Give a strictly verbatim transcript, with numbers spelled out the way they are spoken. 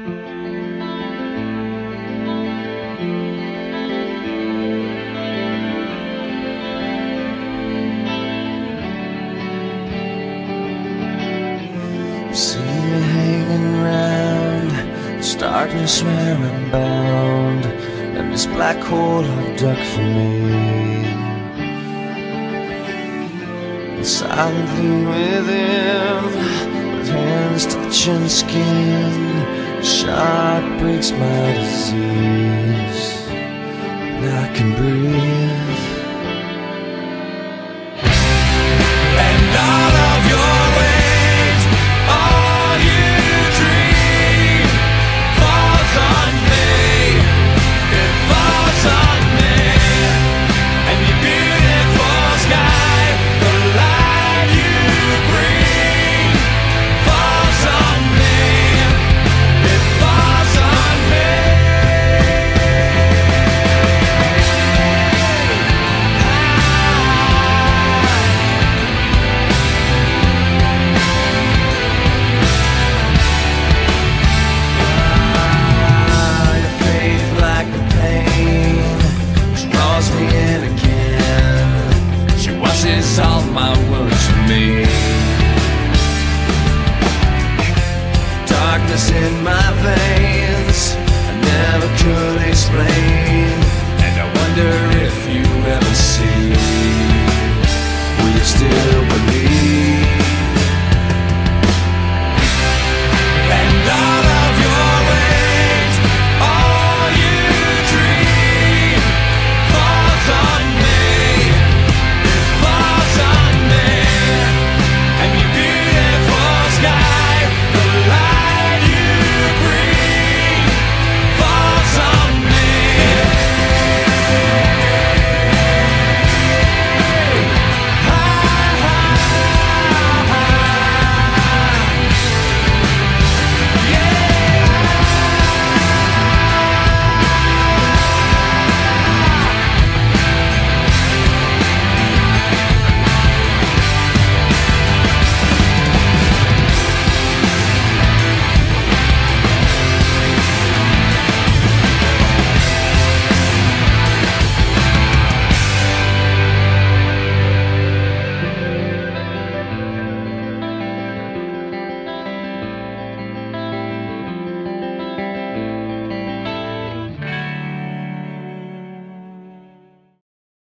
See me hanging round, starting to swear I'm bound, and this black hole I've dug for me. And silently within, with hands touching skin, shark breaks my disease, and I can breathe. And all of your all my wounds for me. Darkness in my veins, I never could explain, and I wonder if you ever see. Will you still